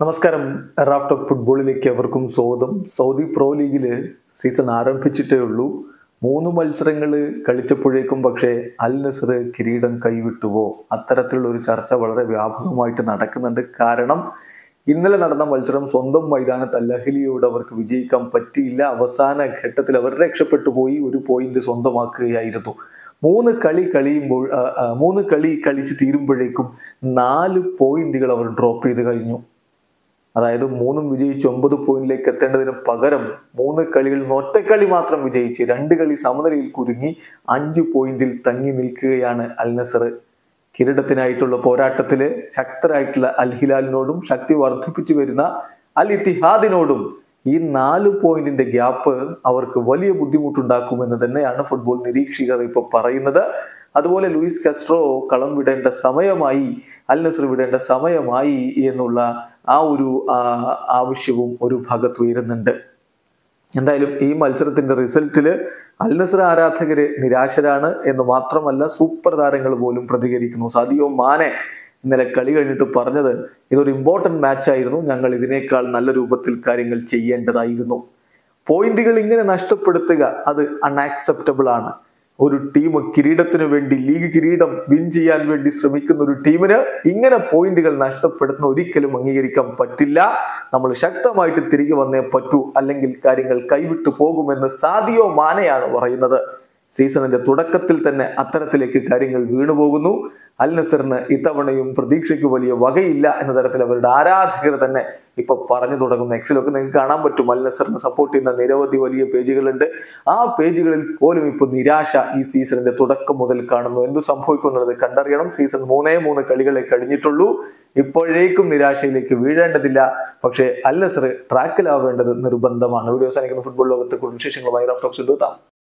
നമസ്കാരം. Raf talk ഫുട്ബോളിലേക്ക് അവർക്കും സ്വാഗതം. സൗദി പ്രോ ലീഗില് സീസൺ ആരംഭിച്ചിട്ടേ ഉള്ളൂ. 3 മത്സരങ്ങൾ കളിച്ചപ്പോഴേക്കും പക്ഷേ അൽ നസർ കിരീടം കൈവിട്ടുവോ? അത്തരത്തിലുള്ള ഒരു ചർച്ച വളരെ വ്യാപകമായിട്ട് നടക്കുന്നുണ്ട്. കാരണം ഇന്നലെ നടന്ന മത്സരം സ്വന്തം മൈതാനത്ത് അൽ അഹ്ലിയോട് അവർക്ക് വിജയിക്കാൻ പറ്റിയില്ല. അവസാന ഘട്ടത്തിൽ അവർ രക്ഷപ്പെട്ടു പോയി, 1 പോയിന്റ് സ്വന്തമാക്കുകയായിരുന്നു. 3 കളി കളിച്ച് തീരുമ്പോഴേക്കും 4 പോയിന്റുകൾ അവർ ഡ്രോപ്പ് ചെയ്ത് കഴിഞ്ഞു. അതായത് 3 വിജയിച്ച് 9 പോയിന്റിലേക്ക് എത്തേണ്ടതിന് പകരം 3 കളികളിൽ നിന്ന് ഒറ്റക്കളി മാത്രം വിജയിച്ച് 2 കളി സമനിലയിൽ കുരുങ്ങി 5 പോയിന്റിൽ തങ്ങി നിൽക്കുകയാണ് അൽ നസർ. കിരീടത്തിനായിട്ടുള്ള പോരാട്ടത്തില് ശക്തരായിട്ടുള്ള അൽ ഹിലാലിനോടും ശക്തി വർദ്ധിപ്പിച്ചു വരുന്ന അൽ ഇത്തിഹാദിനോടും ഈ 4 പോയിന്റിന്റെ ഗ്യാപ്പ് അവർക്ക് വലിയ ബുദ്ധിമുട്ടുണ്ടാക്കുമെന്ന് തന്നെയാണ് ഫുട്ബോൾ നിരീക്ഷകർ ഇപ്പോൾ പറയുന്നത്. അതുപോലെ ലൂയിസ് കാസ്ട്രോ കളം വിടേണ്ട സമയമായി, അൽ നസർ വിടേണ്ട സമയമായി എന്നുള്ള ആ ഒരു ആവശ്യവും ഒരു ഭാഗത്ത് ഉയരുന്നുണ്ട്. എന്തായാലും ഈ മത്സരത്തിന്റെ റിസൾട്ടില് അൽ നസർ ആരാധകര് നിരാശരാണ് എന്ന് മാത്രമല്ല, സൂപ്പർ താരങ്ങൾ പോലും പ്രതികരിക്കുന്നു. സാദിയോ മാനെ ഇന്നലെ കളി കഴിഞ്ഞിട്ട് പറഞ്ഞത് ഇതൊരു ഇമ്പോർട്ടന്റ് മാച്ച് ആയിരുന്നു, ഞങ്ങൾ ഇതിനേക്കാൾ നല്ല രൂപത്തിൽ കാര്യങ്ങൾ ചെയ്യേണ്ടതായിരുന്നു. പോയിന്റുകൾ ഇങ്ങനെ നഷ്ടപ്പെടുത്തുക അത് അൺആക്സെപ്റ്റബിൾ ആണ്. ഒരു ടീം കിരീടത്തിന് വേണ്ടി, ലീഗ് കിരീടം വിൻ ചെയ്യാൻ വേണ്ടി ശ്രമിക്കുന്ന ഒരു ടീമിന് ഇങ്ങനെ പോയിന്റുകൾ നഷ്ടപ്പെടുത്തുന്ന ഒരിക്കലും അംഗീകരിക്കാൻ പറ്റില്ല. നമ്മൾ ശക്തമായിട്ട് തിരികെ വന്നേ പറ്റൂ, അല്ലെങ്കിൽ കാര്യങ്ങൾ കൈവിട്ടു പോകുമെന്ന് സാദിയോ മാനെയാണ് പറയുന്നത്. സീസണിന്റെ തുടക്കത്തിൽ തന്നെ അത്തരത്തിലേക്ക് കാര്യങ്ങൾ വീണുപോകുന്നു. അൽ നസറിന് ഇത്തവണയും പ്രതീക്ഷയ്ക്ക് വലിയ വകയില്ല എന്ന തരത്തിൽ അവരുടെ ആരാധകർ തന്നെ ഇപ്പൊ പറഞ്ഞു തുടങ്ങുന്നു. എക്സിലൊക്കെ നിങ്ങൾക്ക് കാണാൻ പറ്റും, അൽ നസറിനെ സപ്പോർട്ട് ചെയ്യുന്ന നിരവധി വലിയ പേജുകളുണ്ട്. ആ പേജുകളിൽ പോലും ഇപ്പൊ നിരാശ ഈ സീസണിന്റെ തുടക്കം മുതൽ കാണുന്നു. എന്ത് സംഭവിക്കുന്നുള്ളത് കണ്ടറിയണം. സീസൺ 3 കളികളെ കഴിഞ്ഞിട്ടുള്ളൂ. ഇപ്പോഴേക്കും നിരാശയിലേക്ക് വീഴേണ്ടതില്ല. പക്ഷേ അൽ നസർ ട്രാക്കിലാവേണ്ടത് നിർബന്ധമാണ്. വീഡിയോ അവസാനിക്കുന്ന ഫുട്ബോൾ ലോകത്തെ കുറിച്ച് വിശേഷങ്ങളുമായി റാഫ് ടോക്സ് എത്താം.